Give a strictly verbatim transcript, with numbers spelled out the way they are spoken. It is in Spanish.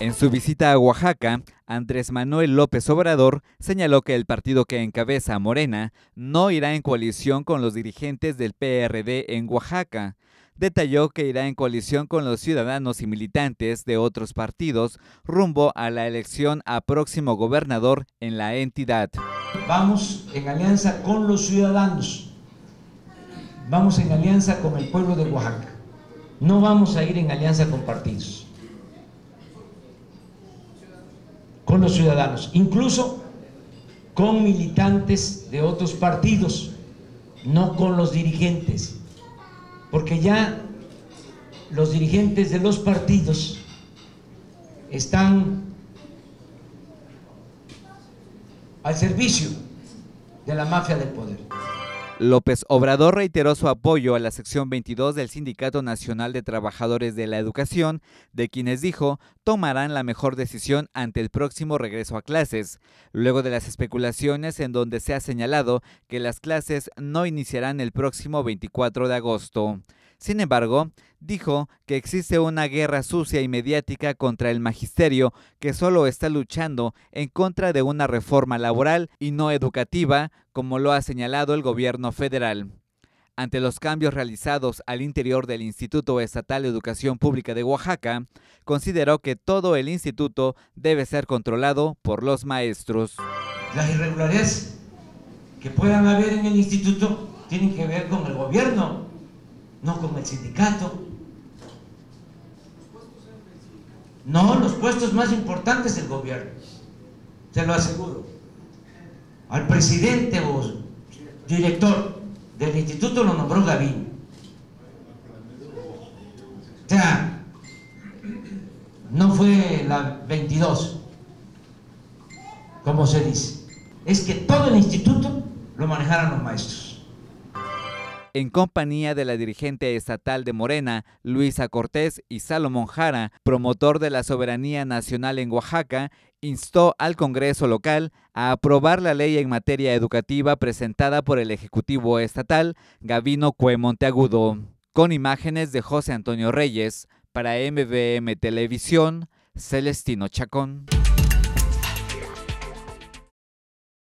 En su visita a Oaxaca, Andrés Manuel López Obrador señaló que el partido que encabeza Morena no irá en coalición con los dirigentes del P R D en Oaxaca. Detalló que irá en coalición con los ciudadanos y militantes de otros partidos rumbo a la elección a próximo gobernador en la entidad. Vamos en alianza con los ciudadanos, vamos en alianza con el pueblo de Oaxaca, no vamos a ir en alianza con partidos. Con los ciudadanos, incluso con militantes de otros partidos, no con los dirigentes, porque ya los dirigentes de los partidos están al servicio de la mafia del poder. López Obrador reiteró su apoyo a la sección veintidós del Sindicato Nacional de Trabajadores de la Educación, de quienes dijo tomarán la mejor decisión ante el próximo regreso a clases, luego de las especulaciones en donde se ha señalado que las clases no iniciarán el próximo veinticuatro de agosto. Sin embargo, dijo que existe una guerra sucia y mediática contra el magisterio que solo está luchando en contra de una reforma laboral y no educativa, como lo ha señalado el gobierno federal. Ante los cambios realizados al interior del Instituto Estatal de Educación Pública de Oaxaca, consideró que todo el instituto debe ser controlado por los maestros. Las irregularidades que puedan haber en el instituto tienen que ver con el gobierno, no con el sindicato. No, los puestos más importantes del gobierno, se lo aseguro. Al presidente o director del instituto lo nombró Gavino. O sea, no fue la veintidós, como se dice. Es que todo el instituto lo manejaran los maestros. En compañía de la dirigente estatal de Morena, Luisa Cortés, y Salomón Jara, promotor de la soberanía nacional en Oaxaca, instó al Congreso local a aprobar la ley en materia educativa presentada por el Ejecutivo Estatal, Gavino Cue Monteagudo. Con imágenes de José Antonio Reyes, para M V M Televisión, Celestino Chacón.